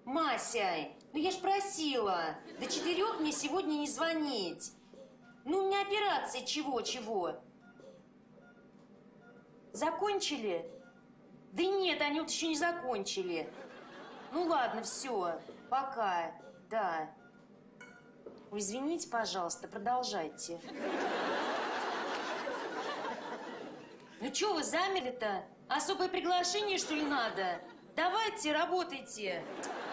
Мася, ну я ж просила, до 4 мне сегодня не звонить. Ну, у меня операция чего-чего. Закончили? Да нет, они вот еще не закончили. Ну ладно, все, пока, да. Ой, извините, пожалуйста, продолжайте. Ну что вы замерли-то? Особое приглашение, что ли, надо? Давайте, работайте.